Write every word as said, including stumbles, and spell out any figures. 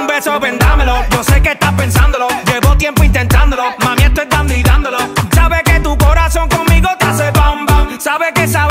un beso, ven dámelo. Yo sé que estás pensándolo, llevo tiempo intentándolo. Mami, esto es dando y dándolo. Sabe que tu corazón conmigo te hace bam bam. Sabe que esa